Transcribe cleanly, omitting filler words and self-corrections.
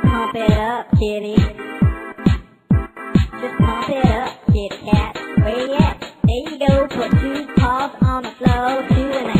pump it up, kitty. Just pump it up, kitty cat. Where you at? There you go. Put 2 paws on the floor, 2 and a